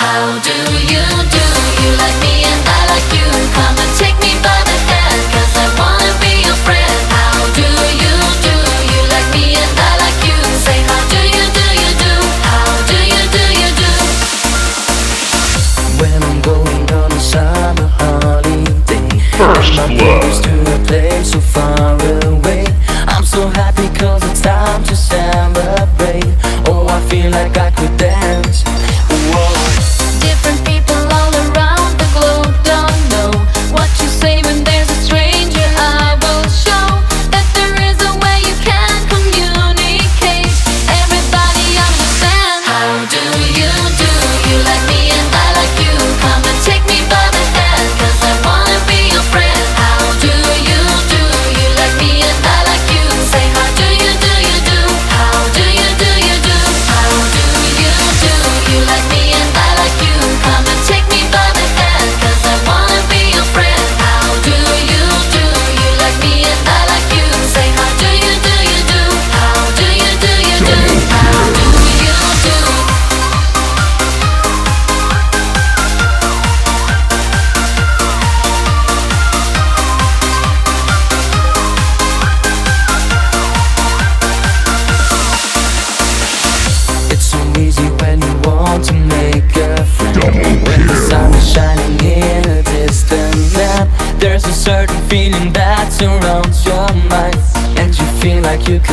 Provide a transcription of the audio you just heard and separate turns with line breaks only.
How do you do? You like me and I like you. Come and take me by the hand, 'cause I wanna be your friend. How do you do? You like me and I like you. Say how do you do, you do? How do you do, you do?
When I'm going on a summer holiday,
First
my
love.
goes to a place so far away. I'm so happy 'cause it's time to celebrate. Oh, I feel like I could dance. Whoa.
Different people all around the globe don't know what you say when there's a stranger. I will show that there is a way you can communicate. Everybody understand. How do you do? You like me and I like you. Come and take me by the hand, 'cause I wanna be your friend. How do you do? You like me and I like you. Say how do you do, you do? How do you do, you do? How do you do? You like me and I like you. Come and take me by the hand, 'cause I wanna be your friend. How do you do? You like me and I like you. Say how do you do, you do? How do you do, you do? How do you do?
It's so easy when you want to make a friend. When the sun is shining in a distant land, there's a certain feeling that surrounds your mind, and you feel like you